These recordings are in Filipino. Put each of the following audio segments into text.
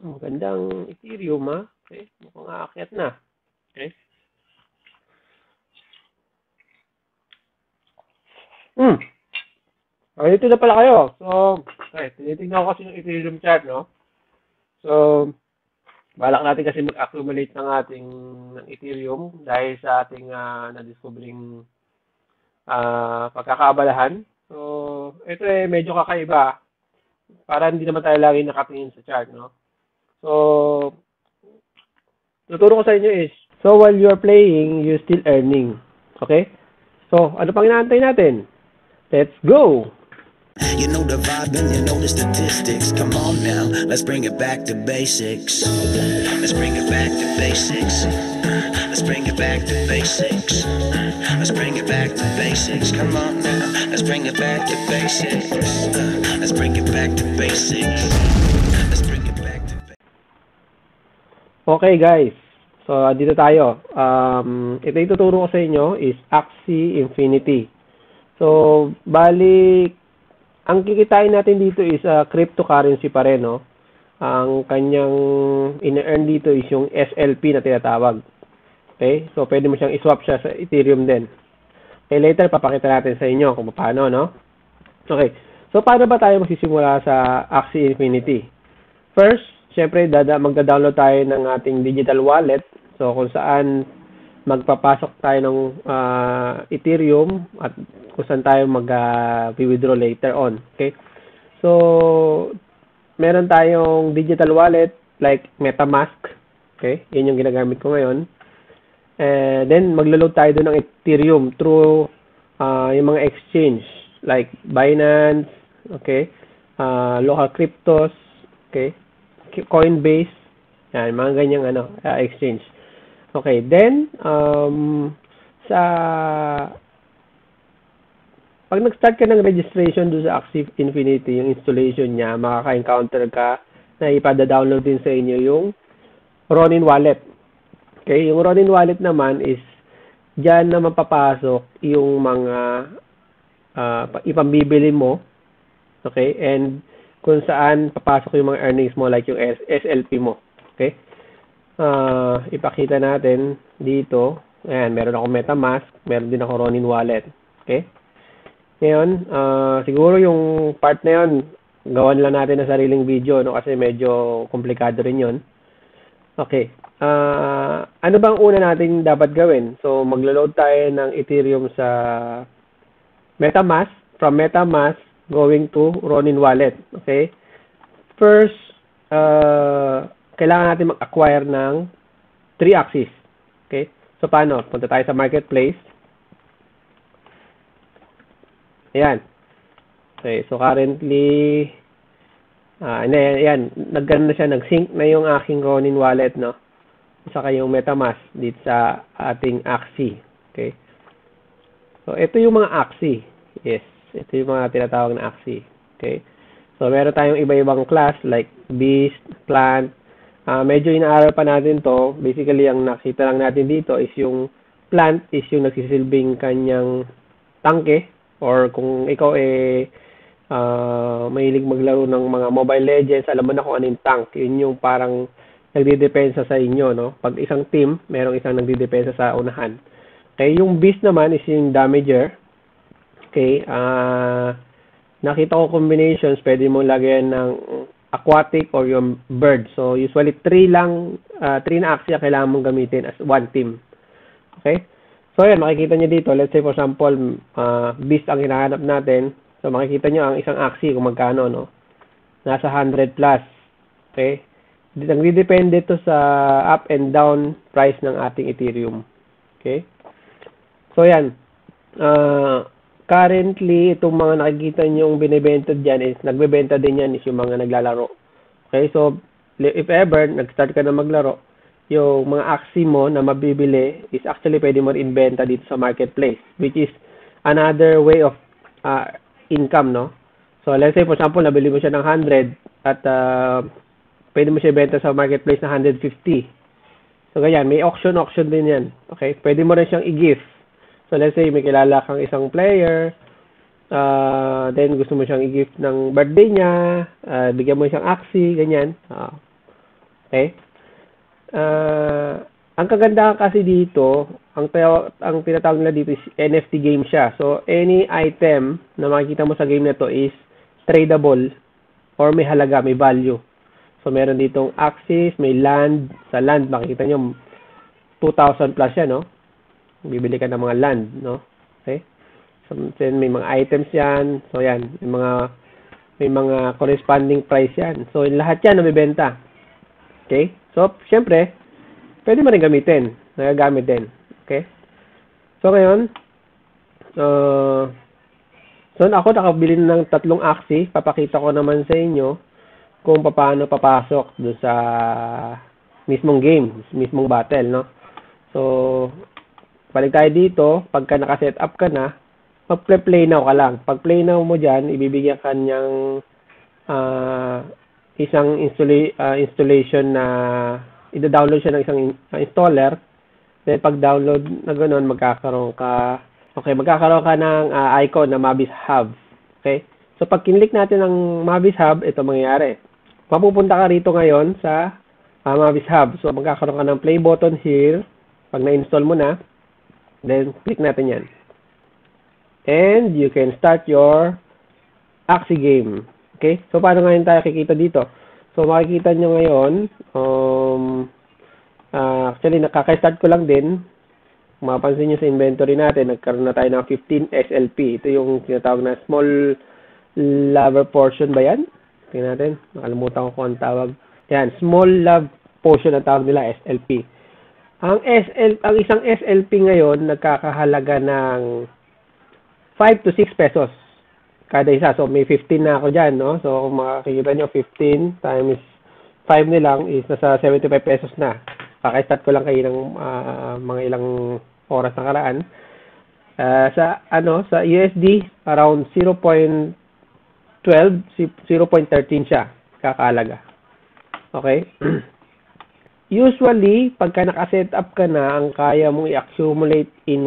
Magandang Ethereum, ha? Okay, mukhang aakyat na. Okay. Dito na pala kayo. So, okay, tinitingnan ko kasi yung Ethereum chart, no? So, balak natin kasi mag-accumulate ng ating ng Ethereum dahil sa ating na-discovering pagkakaabalahan. So, ito medyo kakaiba. Para hindi naman tayo lagi nakatingin sa chart, no? So, tuturo ko sa inyo is, so while you're playing, you're still earning. Okay? So, ano pang inaantay natin? Let's go! You know the vibe and you know the statistics. Come on now, let's bring it back to basics. Let's bring it back to basics. Let's bring it back to basics. Let's bring it back to basics. Come on now, let's bring it back to basics. Let's bring it back to basics. Let's bring it back to basics. Okay guys, so dito tayo. Ito yung tuturo ko sa inyo is Axie Infinity. So, balik, ang kikitain natin dito is cryptocurrency pa rin, no? Ang kanyang ina-earn dito is yung SLP na tinatawag. Okay? So, pwede mo siyang iswap siya sa Ethereum din. Okay, later, papakita natin sa inyo kung paano, no? Okay. So, paano ba tayo magsisimula sa Axie Infinity? First, syempre, magda-download tayo ng ating digital wallet. So, kung saan magpapasok tayo ng Ethereum at kung saan tayo mag-withdraw later on. Okay? So, meron tayong digital wallet like MetaMask. Okay? Yun yung ginagamit ko ngayon. Then, maglo-load tayo doon ng Ethereum through yung mga exchange like Binance, okay? Local cryptos, okay? Coinbase, yan, mga ganyang exchange. Okay, then, pag nag-start ka ng registration doon sa Axie Infinity, yung installation niya, makaka-encounter ka na ipada-download din sa inyo yung Ronin wallet. Okay, yung Ronin wallet naman is diyan na mapapasok yung mga ipambibili mo. Okay, and kung saan papasok yung mga earnings mo like yung SLP mo. Okay? Ipakita natin dito. Ayan, meron ako MetaMask, meron din ako Ronin wallet. Okay? Ngayon, siguro yung part na yun, gawan lang natin ng sariling video, no? Kasi medyo komplikado rin yun. Okay. Ano bang una natin dapat gawin? So, maglo-load tayo ng Ethereum sa MetaMask. From MetaMask, going to Ronin wallet. Okay? First, kailangan natin mag-acquire ng 3 Axies. Okay? So, paano? Punta tayo sa marketplace. Ayan. Okay, so currently, ayan, nag-ano na siya, nag-sync na yung aking Ronin wallet, no? Saka yung MetaMask dito sa ating Axie. Okay? So, ito yung mga Axie. Yes, ito yung mga tinatawag na Axie. Okay? So, meron tayong iba-ibang class like Beast, Plant. Medyo inaaral pa natin to. Basically, ang nakita lang natin dito is yung Plant is yung nagsisilbing kanyang tangke. Or kung ikaw mahilig maglaro ng mga Mobile Legends, alam mo na kung ano yung tank. Yun yung parang nagdidepensa sa inyo, no? Pag isang team, merong isang nagdidepensa sa unahan. Okay, yung Beast naman is yung Damager. Okay, nakita ko combinations, pwede mo lagyan ng Aquatic or yung Bird. So, usually 3 na Axie kailangan mong gamitin as one team. Okay? So, yan, makikita nyo dito. Let's say, for example, Beast ang hinahanap natin. So, makikita nyo ang isang Axie kung magkano, no? Nasa 100 plus. Okay? Nagdidepende ito sa up and down price ng ating Ethereum. Okay? So, yan. Currently, itong mga nakikita nyo yung binibenta dyan is, nagbebenta din yan is yung mga naglalaro. Okay? So, if ever, nag-start ka na maglaro, yung mga Axie mo na mabibili is actually pwede mo rin-ibenta dito sa marketplace, which is another way of income, no? So, let's say, for example, nabili mo siya ng 100 at pwede mo siya ibenta sa marketplace na 150. So, ganyan. May auction din yan. Okay? Pwede mo rin siyang i-gift. So, let's say, may kilala kang isang player, then gusto mo siyang i-gift ng birthday niya, bigyan mo siyang Axie, ganyan. Okay? Ang kagandahan kasi dito, ang tinatawag nila dito is NFT game siya. So, any item na makikita mo sa game na to is tradable or may halaga, may value. So, meron ditong Axies, may land. Sa land, makikita nyo, 2,000 plus yan, no? Bibili ka ng mga land, no? Okay? So, then may mga items yan. So, yan. May mga corresponding price yan. So, lahat yan nabibenta. Okay? So, syempre, pwede mo rin gamitin. Nagagamit din. Okay? So, ngayon, so ako nakabili ng 3 Axie. Papakita ko naman sa inyo kung paano papasok doon sa mismong game, mismong battle, no? So, balik tayo dito. Pagka naka-set up ka na, mag-play now ka lang. Pag play now mo dyan, ibibigyan ka niyang isang installation na i-download siya ng isang installer. Then pag download na ganoon, magkakaroon ka ng icon na Mavis Hub. Okay? So pag kinlik natin ang Mavis Hub, ito mangyayari. Mapupunta ka rito ngayon sa Mavis Hub. So magkakaroon ka ng play button here. Pag na-install mo na, then click natin yan. And you can start your Axie game. Okay? So, paano ngayon tayo kikita dito? So, makikita nyo ngayon, actually, nakaka-start ko lang din. Mapansin nyo sa inventory natin, nagkaroon na tayo ng 15 SLP. Ito yung tinatawag na small lever portion ba yan? Tingnan natin. Nakalimutan ko kung ang tawag. Yan, small love portion ang tawag nila, SLP. Ang isang SLP ngayon, nagkakahalaga ng 5 to 6 pesos. Kada isa. So, may 15 na ako dyan, no? So, kung makikita nyo, 15 times 5 nilang is nasa 75 pesos na. Kaka-start ko lang kayo ng mga ilang oras na karaan. Sa USD, around 0.12, 0.13 siya. Kakalaga. Okay? Usually, pagka naka-set up ka na, ang kaya mong i-accumulate in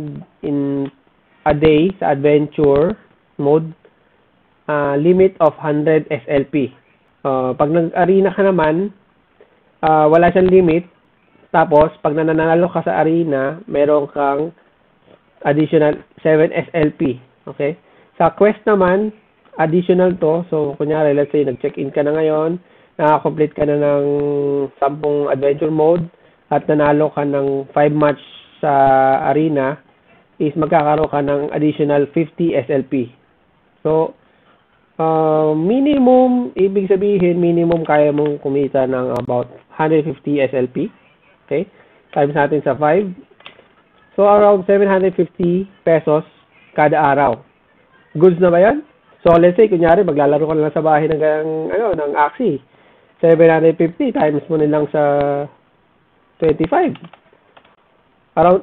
a day sa adventure mode, limit of 100 SLP. Pag nag-arena ka naman, wala siyang limit. Tapos, pag nananalo ka sa arena, meron kang additional 7 SLP. Okay? Sa quest naman, additional to. So, kunyari, let's say, nag-check-in ka na ngayon, nakakomplete ka na ng 10 adventure mode, at nanalo ka ng 5 match sa arena, is magkakaroon ka ng additional 50 SLP. So, minimum, ibig sabihin, minimum kaya mong kumita ng about 150 SLP. Okay? Times natin sa 5. So, around 750 pesos kada araw. Goods na ba yan? So, let's say, kunyari, maglalaro ka lang sa bahay ng Axie. 750 times mo nilang sa 25. Around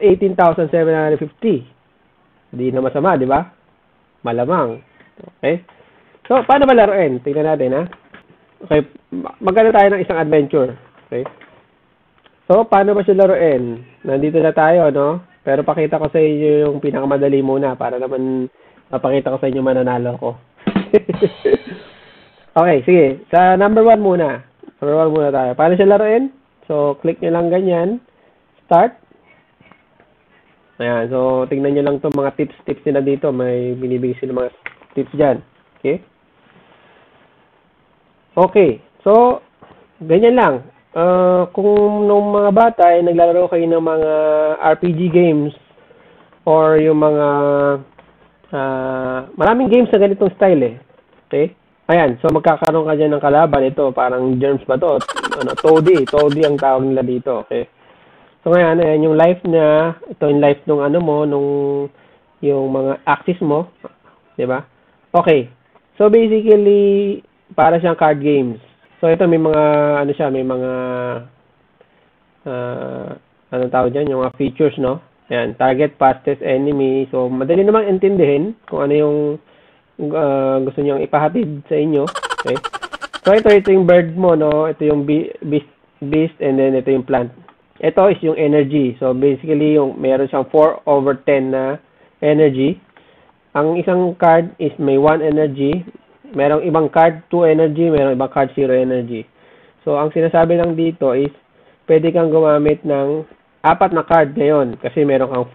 18,750. Hindi na masama, di ba? Malamang. Okay? So, paano ba laruin? Tingnan natin, ha? Okay. Magkano tayo ng isang adventure. Okay? So, paano ba siya laruin? Nandito na tayo, no? Pero pakita ko sa inyo yung pinakamadali muna para naman mapakita ko sa inyo mananalo ko. Okay, sige. Sa number 1 muna. Number 1 muna tayo. Paano siya laruin? So, click nyo lang ganyan. Start. Ayan. So, tingnan nyo lang itong mga tips nila dito. May binibigay sila mga tips dyan. Okay? Okay. So, ganyan lang. Kung nung mga bata ay naglalaro kayo ng mga RPG games or yung mga maraming games na ganitong style eh. Okay? Ayan, so magkakaroon ka dyan ng kalaban. Ito, parang germs ba to? Toady ang tawag nila dito. Okay? So ngayon, ayan yung life niya. Ito yung life nung yung mga axis mo. Diba? Okay. So basically, para siyang card games. So ito may mga, may mga, anong tawag dyan? Yung mga features, no? Ayan, target fastest enemy. So madali namang intindihin kung ano yung gusto niyang ipahatid sa inyo. Okay? So, ito yung bird mo, no? Ito yung beast, and then ito yung plant. Ito is yung energy. So, basically, meron siyang 4/10 na energy. Ang isang card is may 1 energy. Merong ibang card, 2 energy. Merong ibang card, 0 energy. So, ang sinasabi lang dito is, pwede kang gumamit ng 4 na card ngayon kasi meron kang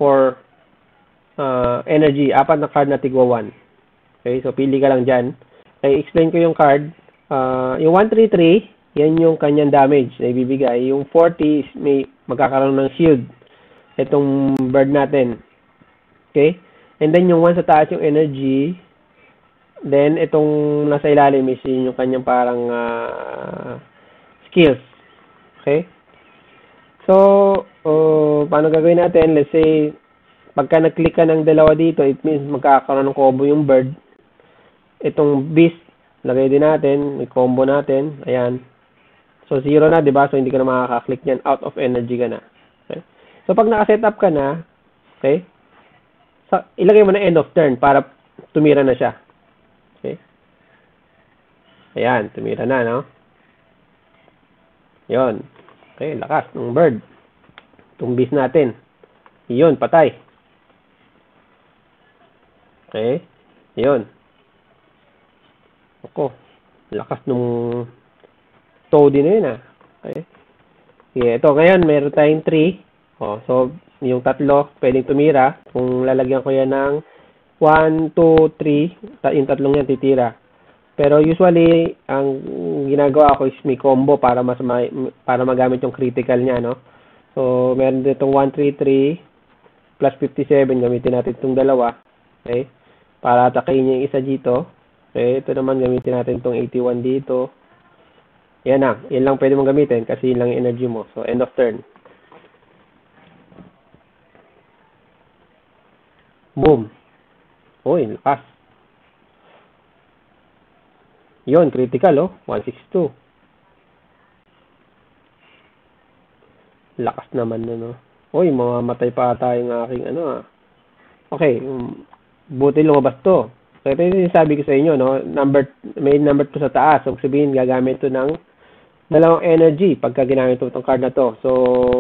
4 energy, 4 na card na tigwa 1. Okay, so pili ka lang dyan. Okay, explain ko yung card. Yung 133, yan yung kanyang damage na ibibigay. Yung 40 is may magkakaroon ng shield. Itong bird natin. Okay? And then yung 1 sa taas yung energy. Then itong nasa ilalim is yung kanyang parang skills. Okay? So, paano gagawin natin? Let's say, pagka nag-click ka ng dalawa dito, it means magkakaroon ng combo yung bird. Itong beast, lagay din natin, may combo natin. Ayan. So, 0 na, di ba? So, hindi ka na makaka-click yan. Out of energy ka na. Okay? So, pag naka-set up ka na, okay? So, ilagay mo na end of turn para tumira na siya. Okay? Ayan, tumira na, no? Yon. Okay, lakas ng bird. Itong beast natin. Yun, patay. Okay? Yun. Ako, lakas nung toady na yun, Okay? Okay, ito, ngayon, meron tayong 3. So, yung 3, pwedeng tumira. Kung lalagyan ko yan ng 1, 2, 3, yung 3 yan titira. Pero usually, ang ginagawa ko is may combo para magamit yung critical niya, no? So, meron ditong 133 plus 57. Gamitin natin itong dalawa. Okay? Para atakin niya yung isa dito. Okay? Ito naman, gamitin natin itong 81 dito. Yan na. Yan lang pwede mong gamitin kasi yun lang yung energy mo. So, end of turn. Boom. Uy, lakas. Yun, critical, 162. Lakas naman no. Uy, mamamatay pa ata yung aking Okay, buti lumabas to. So, ito yung sabi ko sa inyo, no? May number 2 sa taas. So, sabihin, gagamit to ng dalawang energy pagka ginamit ito itong card na to. So,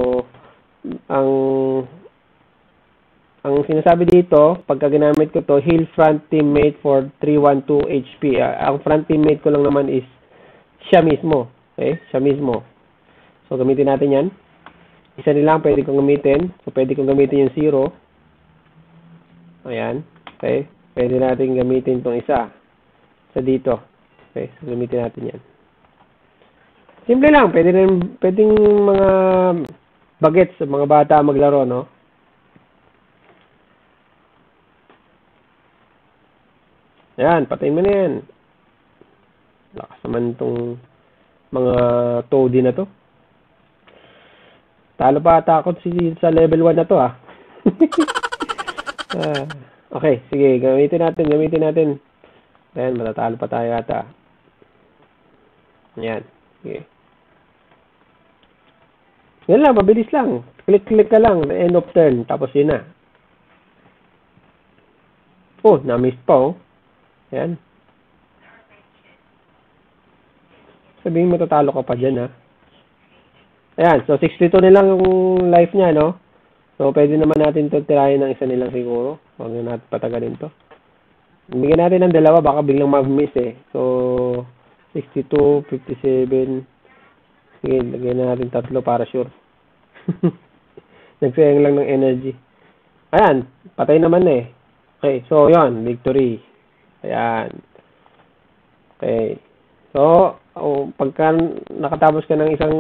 ang sinasabi dito, pagka ginamit ko to, heal front teammate for 312 HP. Ang front teammate ko lang naman is siya mismo. Okay? Siya mismo. So, gamitin natin yan. Isa nilang pwede kong gamitin. So, pwede kong gamitin yung 0. Ayan. Okay? Pwede natin gamitin itong isa. Sa dito. Okay? So, gamitin natin yan. Simple lang. Pwedeng mga bagets sa mga bata maglaro, no? Ayan. Patayin mo na yan. Lakas naman itong mga toady na to. Talo pa ata ako sa level 1 na to, Okay, sige, gamitin natin. Ayan, matatalo pa tayo ata. Ayan, sige. Yan lang, mabilis lang. Click ka lang, end of turn, tapos yun na. Na-miss pa, Ayan. Sabihin mo, tatalo ka pa dyan, Ayan, so 62 na lang yung life niya, no? So, pwede naman natin ito tirahin ng isa nilang siguro. Huwag na natin patagalin to. Bigyan natin ng dalawa, baka biglang mag-miss So, 62, 57. Sige, lagyan na natin 3 para sure. Nagsayang lang ng energy. Ayan, patay naman Okay, so yun, victory. Ayan. Okay. So, pagka nakatapos ka ng isang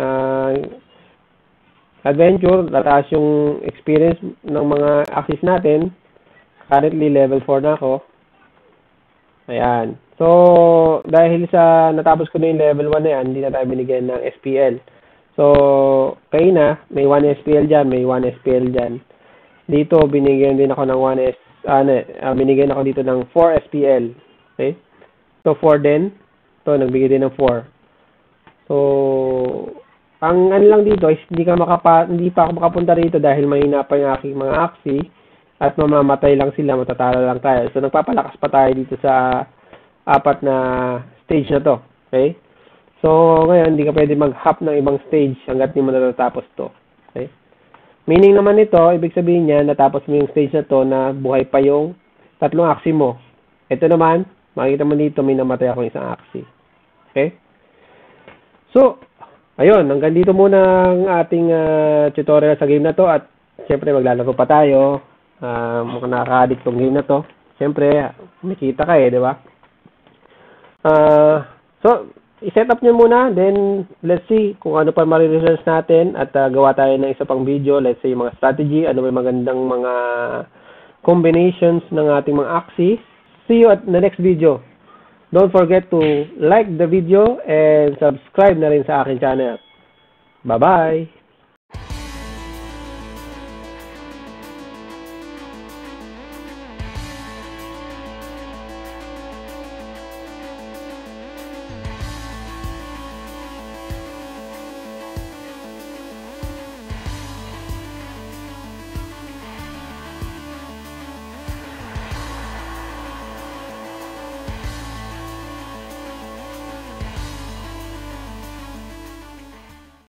adventure, tataas yung experience ng mga Axies natin. Currently, level 4 na ako. Ayan. So, dahil sa natapos ko na yung level 1 na yan, hindi na tayo binigyan ng SPL. So, kayo na, may 1 SPL dyan, may 1 SPL dyan. Dito, binigyan din ako ng binigyan ako dito ng 4 SPL. Okay? So, 4 din. Ito, nagbigay din ng 4. So, ang lang dito is hindi pa ako makapunta rito dahil mahina pa yung aking mga Axie at mamamatay lang sila, matatalo lang tayo. So, nagpapalakas pa tayo dito sa 4 na stage na to. Okay? So, ngayon, hindi ka pwede mag-hop ng ibang stage hanggat hindi mo natatapos to. Okay? Meaning naman ito, ibig sabihin niya, natapos mo yung stage na to na buhay pa yung 3 Axie mo. Ito naman, makikita mo dito, may namatay ako isang Axie. Okay? So, ayun, hanggang dito muna ang ating tutorial sa game na to at siyempre maglalaro pa tayo. Mukhang nakaka-addict tong game na to. Siyempre, kumikita ka di ba? So, i-set up nyo muna, then let's see kung ano pa mariresearch natin at gawa tayo ng isa pang video. Let's say mga strategy, ano may magandang mga combinations ng ating mga Axies. See you at the next video. Don't forget to like the video and subscribe na rin sa aking channel. Bye-bye!